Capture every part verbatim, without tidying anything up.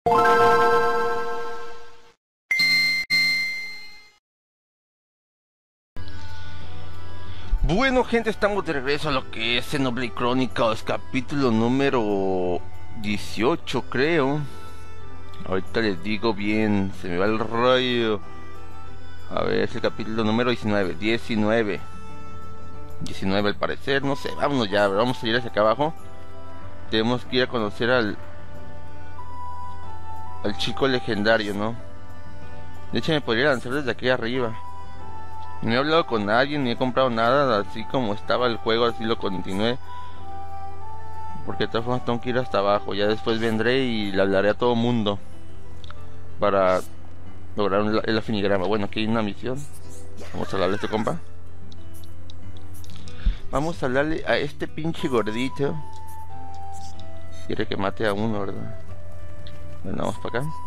Bueno, gente, estamos de regreso a lo que es Xenoblade Chronicles, capítulo número dieciocho, creo. Ahorita les digo bien, se me va el rollo. A ver, es el capítulo número diecinueve, diecinueve. diecinueve al parecer, no sé, vámonos ya, vamos a ir hacia acá abajo. Tenemos que ir a conocer al... al chico legendario, ¿no? De hecho me podría lanzar desde aquí arriba. No he hablado con nadie, ni he comprado nada, así como estaba el juego, así lo continué. Porque de todas formas tengo que ir hasta abajo, ya después vendré y le hablaré a todo mundo para lograr un, el afinigrama. Bueno, aquí hay una misión. Vamos a hablarle a este compa. Vamos a hablarle a este pinche gordito. Quiere que mate a uno, ¿verdad? Bueno, vamos para acá.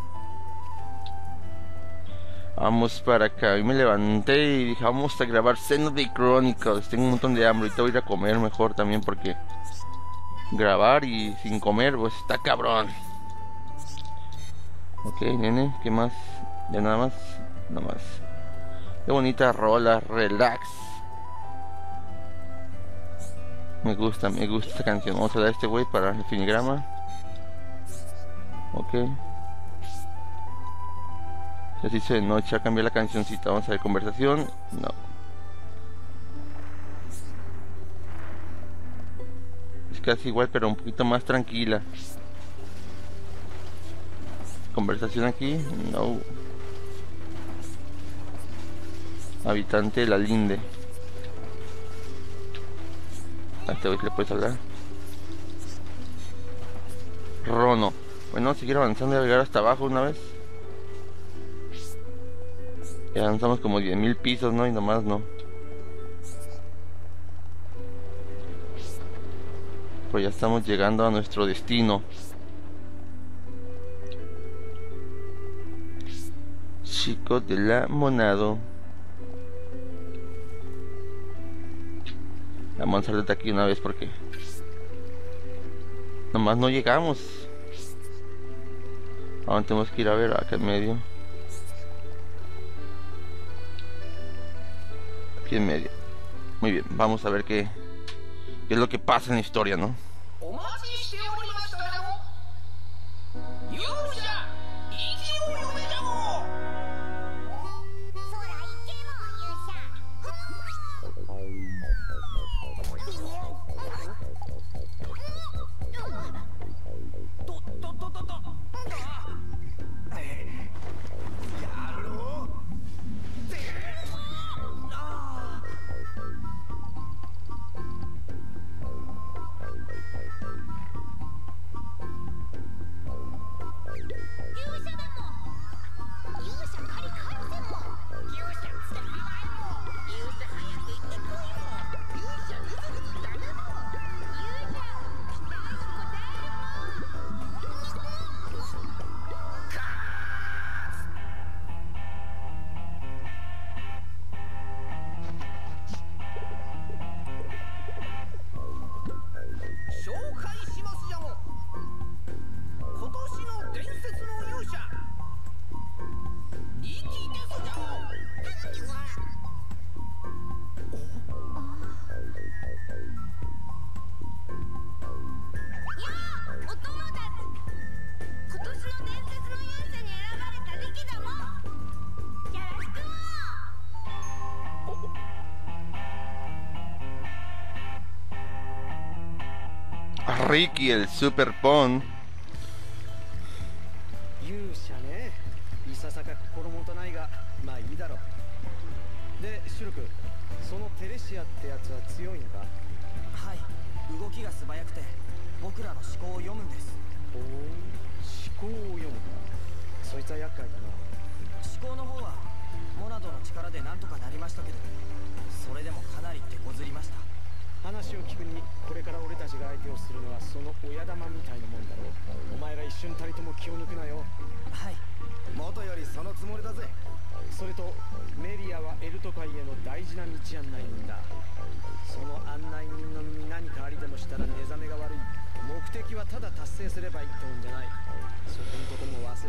Vamos para acá. Y me levanté y dije, vamos a grabar Xenoblade Chronicles. Tengo un montón de hambre. Ahorita voy a ir a comer mejor también porque grabar y sin comer, pues está cabrón. Ok, nene, ¿qué más? Ya nada más. Nada más. Qué bonita rola, relax. Me gusta, me gusta esta canción. Vamos a dar a este güey para el finigrama. Ok. Ya se hizo de noche, a cambiar la cancioncita. Vamos a ver conversación. No. Es casi igual, pero un poquito más tranquila. Conversación aquí. No. Habitante de la Linde. A este güey que le puedes hablar. Rono. Bueno, seguir avanzando y llegar hasta abajo una vez. Ya avanzamos como diez mil pisos, ¿no? Y nomás no. Pues ya estamos llegando a nuestro destino. Chico de la Monado. Vamos a salir de aquí una vez porque nomás no llegamos. Ahora tenemos que ir a ver acá en medio. Aquí en medio. Muy bien, vamos a ver qué, qué es lo que pasa en la historia, ¿no? Ricky, el Super Pon. 勇者ね。いささか心もとないが、まあいいだろう。で、シュルク、そのテレシアってやつは強いのか？ はい、動きが素早くて、僕らの思考を読むんです。 おお、思考を読むか。そいつは厄介だな。 思考の方はモナドの力でなんとかなりましたけど、それでもかなり手こずりました。 話を聞くに、これから俺たちが相手をするのはその親玉みたいなもんだろう。お前ら一瞬たりとも気を抜くなよ。 はい、元よりそのつもりだぜ。 それとメリアはエルト界への大事な道案内人だ。その案内人の身に何かありでもしたら目覚めが悪い。目的はただ達成すればいいってもんじゃない。そこんとこも忘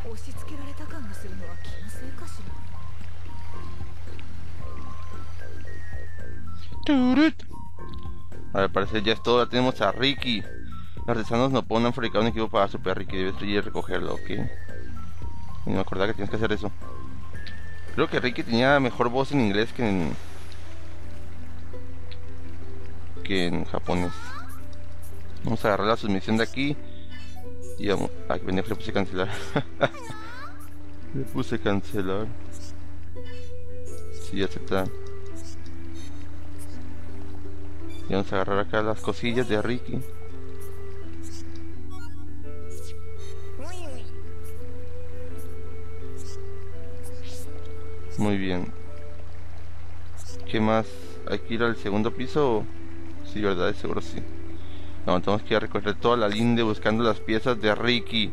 押し付けられた感がするのは気のせいかしら。 A ver, parece ya es todo. Ya tenemos a Ricky. Los artesanos no pueden fabricar un equipo para Super Ricky. Debes ir a recogerlo, ok. No me acordaba que tienes que hacer eso. Creo que Ricky tenía mejor voz en inglés que en... que en japonés. Vamos a agarrar la submisión de aquí. Y vamos... Ah, que pendejo, le puse cancelar. Le puse cancelar. Sí, ya está. Y vamos a agarrar acá las cosillas de Ricky. Muy bien. ¿Qué más? ¿Hay que ir al segundo piso? Sí, verdad, seguro sí. No, tenemos que ir a recorrer toda la linde buscando las piezas de Ricky.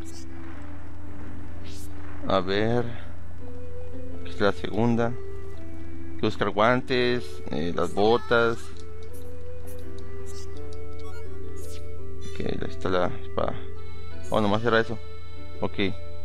A ver. Esta es la segunda. Hay que buscar guantes, eh, las botas. Ok, ahí está la espada. Oh, nomás era eso. Ok.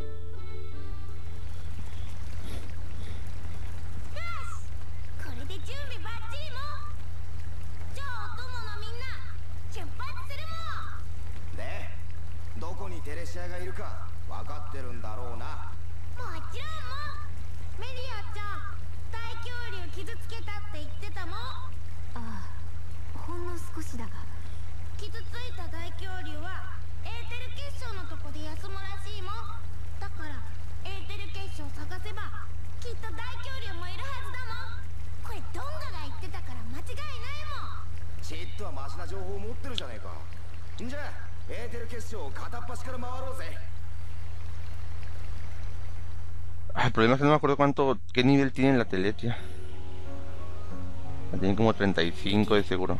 Ah, el problema es que no me acuerdo cuánto, qué nivel tiene la Teletia. La tienen como treinta y cinco de seguro.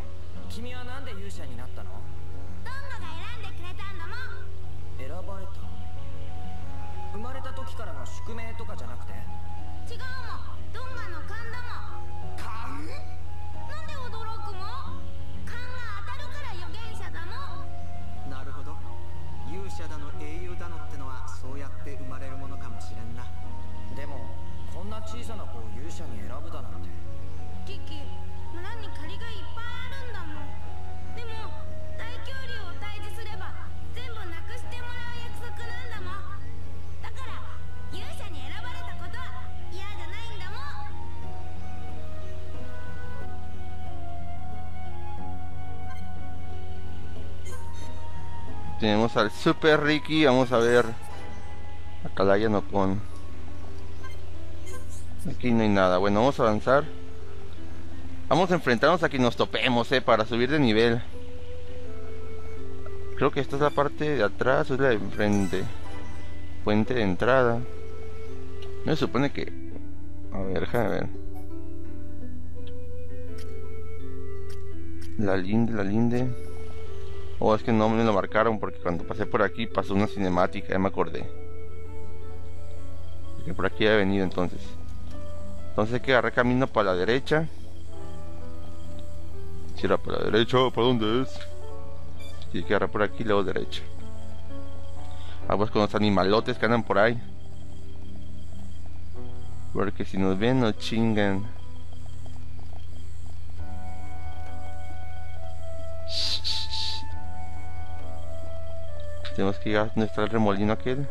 Tenemos al Super Ricky, vamos a ver. Acá la no con. Aquí no hay nada. Bueno, vamos a avanzar. Vamos a enfrentarnos a que nos topemos, eh, para subir de nivel. Creo que esta es la parte de atrás, o es la de enfrente. Puente de entrada. No se supone que... A ver, déjame ver. La linde, la linde. Oh, es que no me lo marcaron porque cuando pasé por aquí pasó una cinemática, ya me acordé. Porque por aquí había venido entonces. Entonces hay que agarrar camino para la derecha. Si era para la derecha, ¿para dónde es? Sí, hay que agarrar por aquí y luego derecha. Aguas con los animalotes que andan por ahí. Porque si nos ven nos chingan. Tenemos que llegar a donde está el remolino aquel.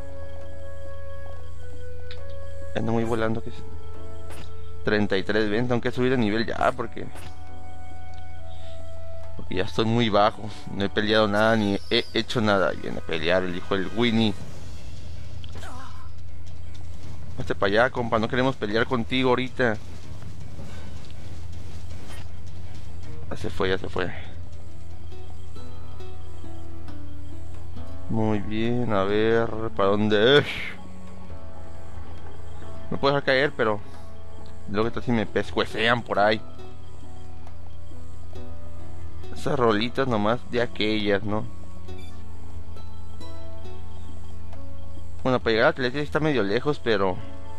Ando muy volando, que es treinta y tres, ven, tengo que subir de nivel ya porque Porque ya estoy muy bajo. No he peleado nada ni he hecho nada. Viene a pelear el hijo del Winnie. Hazte para allá, compa, no queremos pelear contigo ahorita. Ya se fue, ya se fue. Muy bien, a ver, ¿para dónde es? Me puedo dejar caer, pero luego que está si me pescuecean por ahí. Esas rolitas nomás de aquellas, ¿no? Bueno, para llegar a Atletis está medio lejos, pero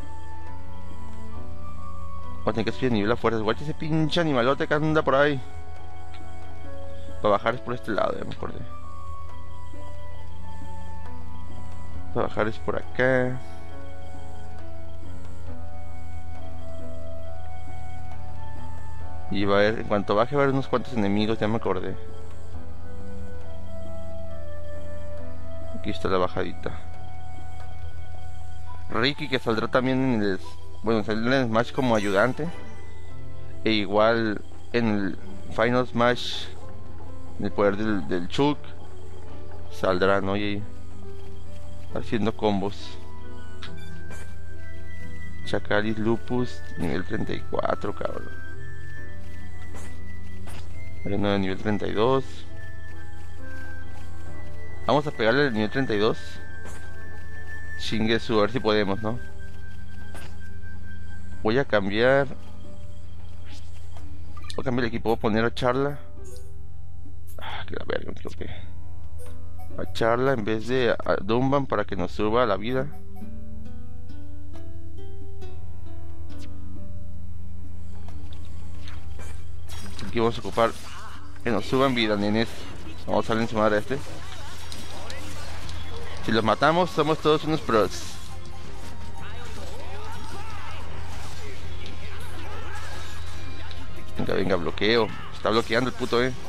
voy a tener que subir el nivel a fuerzas. Guacha ese pinche animalote que anda por ahí. Para bajar es por este lado, ya me acordé. Para bajar es por acá. Y va a haber, en cuanto baje va a haber unos cuantos enemigos, ya me acordé. Aquí está la bajadita. Ricky, que saldrá también en el... Bueno, saldrá en el Smash como ayudante. E igual en el Final Smash, en el poder del, del Chulk, saldrá, ¿no? Y haciendo combos. Chacalis Lupus, nivel treinta y cuatro, cabrón. Arena de nivel treinta y dos. Vamos a pegarle al nivel treinta y dos. Shingetsu, a ver si podemos, ¿no? Voy a cambiar. Voy a cambiar el equipo, voy a poner a Charla. Ah, que la verga, me equivoqué. A Charla en vez de a Dumban para que nos suba la vida. Aquí vamos a ocupar que nos suban vida, nenes. Vamos a darle encima a este. Si los matamos, somos todos unos pros. Venga, venga, bloqueo. Está bloqueando el puto, eh.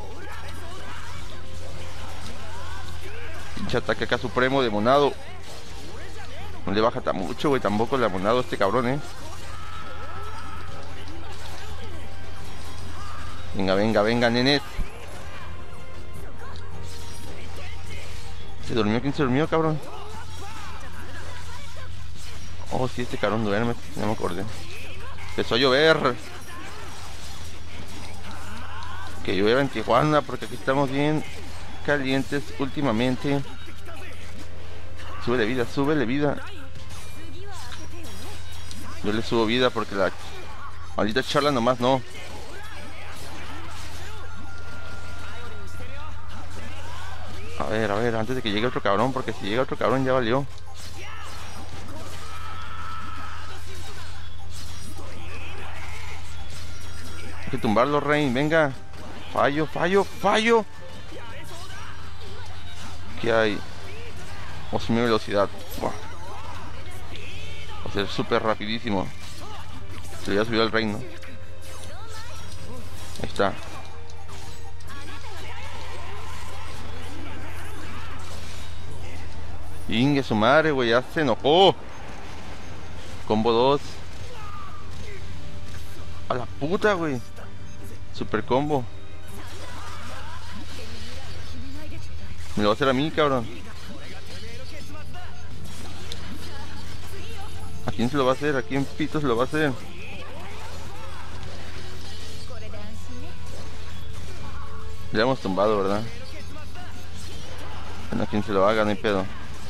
Pinche ataque acá supremo de Monado. No le baja tan mucho, güey. Tampoco le ha Monado a este cabrón, eh. Venga, venga, venga, nenes. ¿Se durmió? ¿Quién se durmió, cabrón? Oh, sí, este cabrón duerme. No me acordé. Empezó a llover. Que llueva en Tijuana, porque aquí estamos bien calientes últimamente. Súbele vida, súbele vida. Yo le subo vida porque la maldita Charla nomás no. A ver, a ver, antes de que llegue otro cabrón, porque si llega otro cabrón ya valió. Hay que tumbarlo, Rain, venga. Fallo, fallo, fallo. ¿Qué hay? O su velocidad. Buah. Va a ser súper rapidísimo. Se le ha subido el reino. Ahí está. Inge su madre, güey, ya se enojó. Combo dos. A la puta, güey. Super combo. Me lo va a hacer a mí, cabrón. ¿A quién se lo va a hacer? ¿A quién pito se lo va a hacer? Le hemos tumbado, ¿verdad? Bueno, ¿a quién se lo haga? No hay pedo.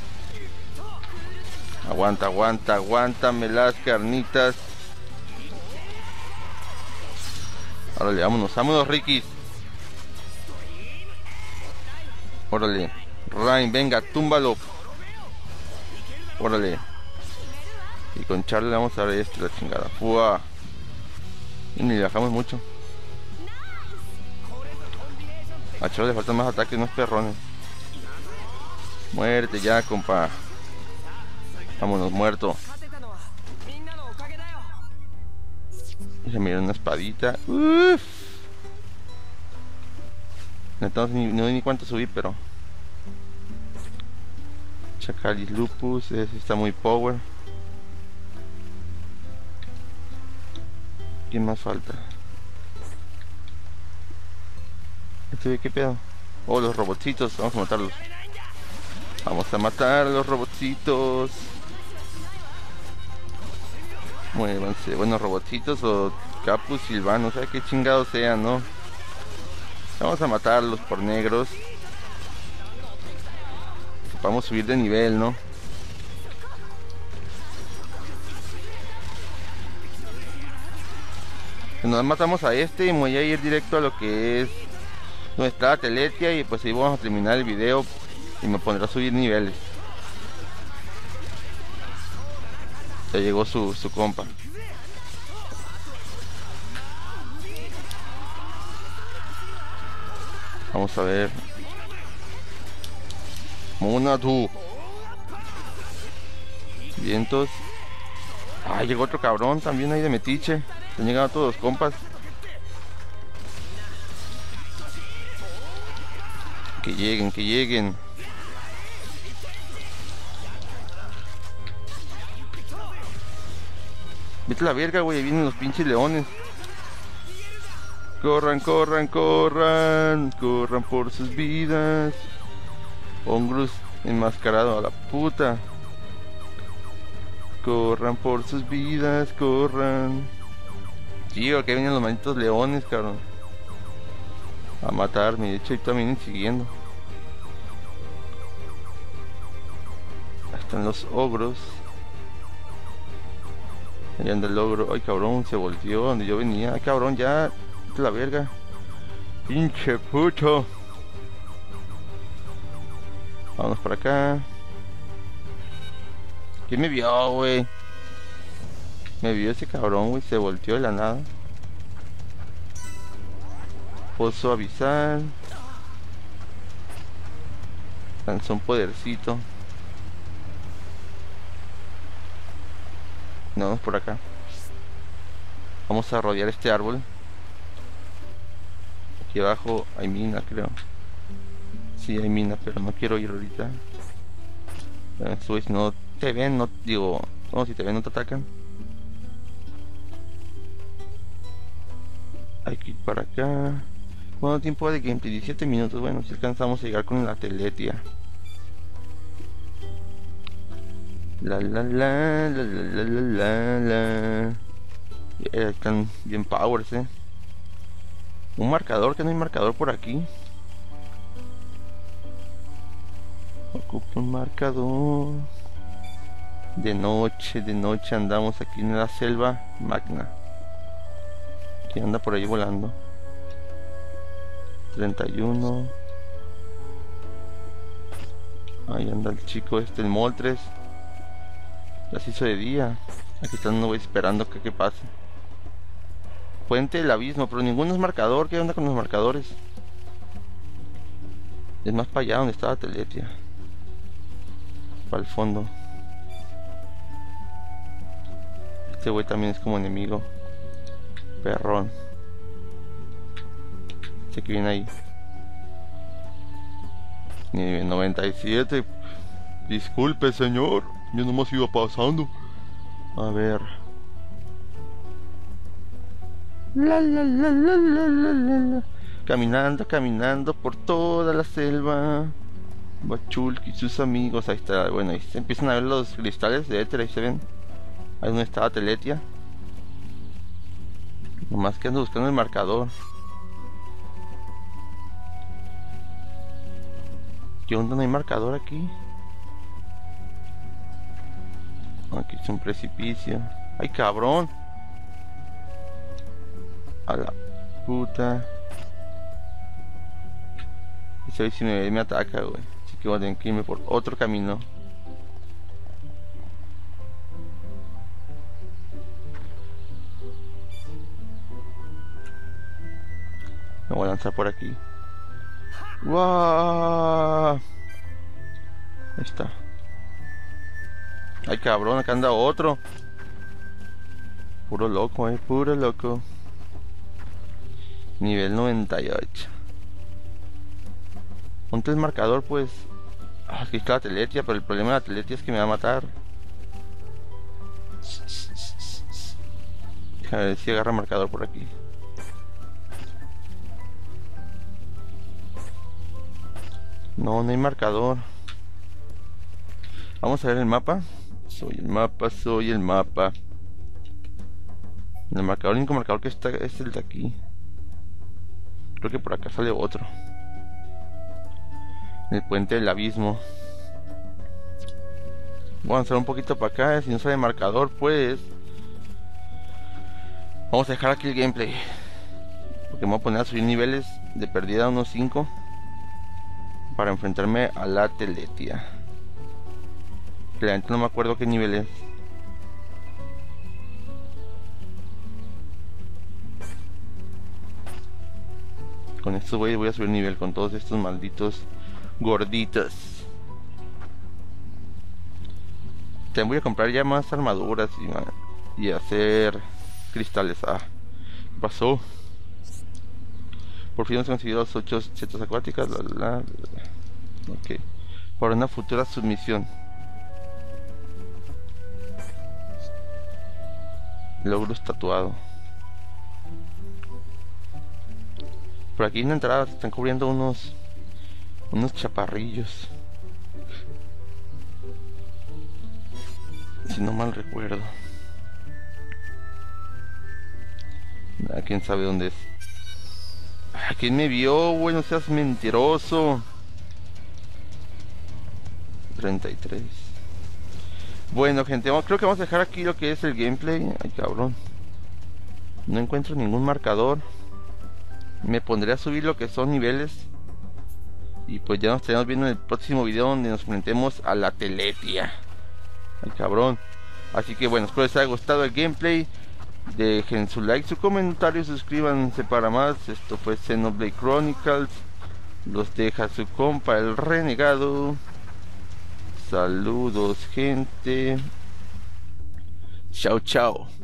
Aguanta, aguanta, aguántame las carnitas. Órale, vámonos, vámonos, Ricky. Órale, Rain, venga, túmbalo. Órale. Y con Charlie le vamos a ver esto, la chingada. Fua. Y ni le bajamos mucho. A Charlie le faltan más ataques, unos perrones. Muerte ya, compa. Vámonos, muerto. Se mira una espadita. Uff. No, ni, no ni cuánto subí, pero Chacalis Lupus, ese está muy power. ¿Quién más falta? ¿Este qué pedo? Oh, los robotcitos, vamos a matarlos. Vamos a matar a los robotcitos. Muévanse, buenos robotcitos o Capus Silvano, o sea que chingados sean, ¿no? Vamos a matarlos por negros. Vamos a subir de nivel, ¿no? Nos matamos a este y me voy a ir directo a lo que es nuestra Teletia y pues ahí vamos a terminar el video y me pondré a subir niveles. Ya llegó su, su compa. Vamos a ver. Monadu. Vientos. Ah, llegó otro cabrón también ahí de metiche. Han llegado todos los compas. Que lleguen, que lleguen. Vete a la verga, güey, vienen los pinches leones. Corran, corran, corran. Corran por sus vidas. Ongrus enmascarado a la puta. Corran por sus vidas, corran. Tío, que vienen los malditos leones, cabrón. A matarme, de hecho ahí también vienen siguiendo. Ahí están los ogros. Ahí anda el ogro. Ay, cabrón, se volteó donde yo venía. Ay, cabrón, ya. La verga. Pinche puto. Vámonos para acá. ¿Quién me vio, güey? Me vio ese cabrón, güey. Se volteó de la nada. Puedo suavizar. Lanzó un podercito. No, vamos por acá. Vamos a rodear este árbol. Aquí abajo hay mina, creo. Sí, hay mina, pero no quiero ir ahorita. Eh, si no te ven, no digo. No, si te ven, no te atacan. Hay que ir para acá. ¿Cuánto tiempo de gameplay? diecisiete minutos. Bueno, si alcanzamos a llegar con la teletia. La la la la la la la la. Yeah, están bien powers, eh. Un marcador, que no hay marcador por aquí. Ocupa un marcador. De noche, de noche andamos aquí en la selva magna. Que anda por ahí volando. treinta y uno. Ahí anda el chico este, el Moltres. Ya se hizo de día. Aquí están, no voy esperando que, que pase. Puente del abismo, pero ninguno es marcador. ¿Qué onda con los marcadores? Es más para allá donde estaba Teletia. Para el fondo. Este güey también es como enemigo. Perrón. Este que viene ahí. Nivel noventa y siete. Disculpe, señor. Yo nomás iba pasando. A ver. La la la la la la la. Caminando, caminando por toda la selva. Bachulk y sus amigos. Ahí está. Bueno, ahí se empiezan a ver los cristales de éter. Ahí se ven. Ahí donde estaba Teletia. Nomás que ando buscando el marcador. ¿Qué onda? No hay marcador aquí. Aquí es un precipicio. ¡Ay, cabrón! A la puta. Ese si me, me ataca, güey. Así que voy a tener que irme por otro camino. Me voy a lanzar por aquí. ¡Wow! Ahí está. Ay, cabrón, acá anda otro. Puro loco, eh, puro loco. Nivel noventa y ocho. Ponte el marcador, pues. Ah, aquí está la Teletia, pero el problema de la Teletia es que me va a matar. A ver si agarra marcador por aquí. No, no hay marcador. Vamos a ver el mapa. Soy el mapa, soy el mapa. El marcador, el único marcador que está es el de aquí. Creo que por acá sale otro. El puente del abismo. Voy a avanzar un poquito para acá. Si no sale marcador, pues vamos a dejar aquí el gameplay. Porque me voy a poner a subir niveles de perdida a unos cinco. Para enfrentarme a la Teletia. Realmente no me acuerdo qué nivel es. Con estos güeyes voy a subir nivel. Con todos estos malditos gorditos. También voy a comprar ya más armaduras y, y hacer cristales. Ah, ¿qué pasó? Por fin hemos conseguido los ocho setas acuáticas. La, la, la. Ok. Para una futura submisión. Logro estatuado. Por aquí en la entrada se están cubriendo unos unos chaparrillos, si no mal recuerdo. Ah, quién sabe dónde es. Ah, ¿quién me vio? Bueno, seas mentiroso. treinta y tres. Bueno, gente, creo que vamos a dejar aquí lo que es el gameplay. Ay, cabrón. No encuentro ningún marcador. Me pondré a subir lo que son niveles. Y pues ya nos estaremos viendo en el próximo video, donde nos enfrentemos a la Telepia. Ay, cabrón. Así que bueno, espero les haya gustado el gameplay. Dejen su like, su comentario, suscríbanse para más. Esto fue Xenoblade Chronicles. Los deja su compa el renegado. Saludos, gente. Chao, chao.